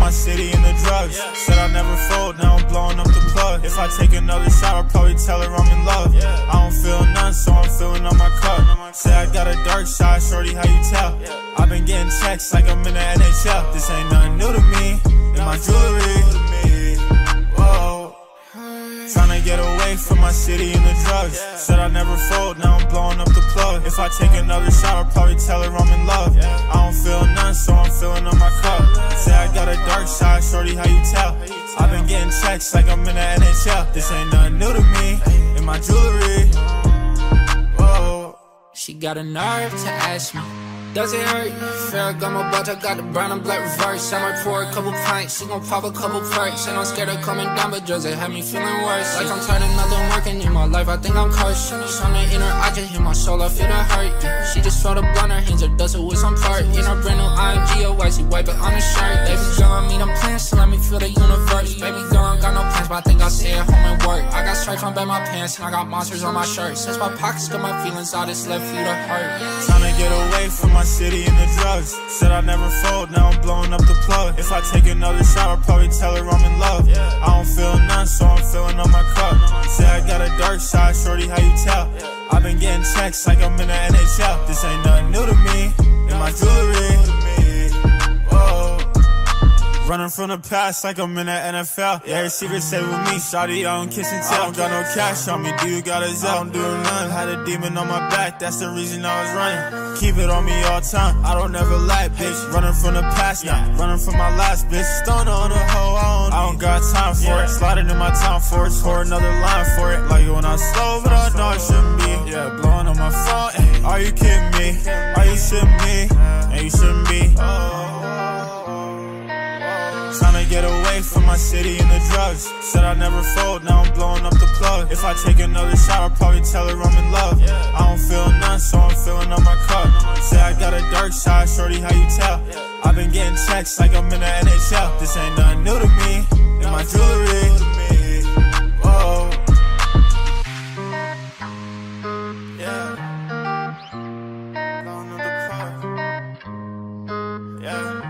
my city and the drugs. Said I'd never fold, now I'm blowing up the plug. If I take another shot, I'll probably tell her I'm in love. I don't feel none, so I'm filling up my cup. Say I got a dark side, shorty, how you tell? I've been getting checks like I'm in the NHL. This ain't nothing new to me, in my jewelry. Whoa. Tryna get away from my city and the drugs. Said I'd never fold, now I'm blowing up the plug. If I take another shot, I'll probably tell her I'm in love. I don't feel none, so I'm filling up my cup. Say I got a dark side, shorty, how you tell? I've been getting checks like I'm in the NHL. This ain't nothing new to me, in my jewelry. Whoa. She got a nerve to ask me, does it hurt? Ferragamo belt, I got the brown and black reverse. I might pour a couple pints, she gon' pop a couple perks. And I'm scared of coming down, but does it have me feeling worse? Like I'm tired of nothing working in my life, I think I'm cursed. Something in her eye just hit my soul, I feel the hurt. She just felt a blunt, her hands are dusted with some part. In her brand new ING, a white, she wipe it on her shirt. Baby girl, I mean, I'm plans to let me feel the universe. Baby girl, I got no plans, but I think I'll stay at home and work. I got stripes on back my pants, and I got monsters on my shirt. Since my pockets got my feelings, I just left you to hurt. Tryna get away from my city and the drugs. Said I'd never fold, now I'm blowing up the plug. If I take another shot, I'll probably tell her I'm in love. I don't feel none, so I'm filling up my cup. Say I got a dark side, shorty, how you tell? I've been getting checks like I'm in the NHL. This ain't nothing new to me, in my jewelry. Whoa. Running from the past like I'm in the NFL. Yeah, her secret stay with me. Shawty, I don't kiss and tell. I don't got no cash on me. Do you got a Zelle? I don't do none. Had a demon on my back. That's the reason I was running. Keep it on me all time. I don't never lie, bitch. Running from the past now. Running from my last bitch. Stunner on the hoe. I don't got time for it. Sliding in my town for it. Pour another line for it. Like when I slow, but I know it shouldn't be. Yeah, blowing on my phone. Ay, are you kidding me? Are you shitting me? And you shouldn't be. Tryna get away from my city and the drugs. Said I'd never fold, now I'm blowing up the plug. If I take another shot, I'll probably tell her I'm in love. I don't feel none, so I'm filling up my cup. Say I got a dark side, shorty, how you tell? I've been getting checks like I'm in the NHL. This ain't nothing new to me, in my jewelry. Whoa. Yeah. Blowing up the plug. Yeah.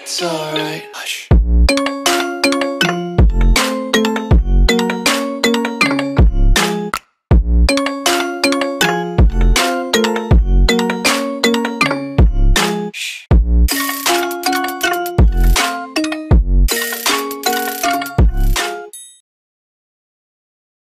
it's alright. Hush.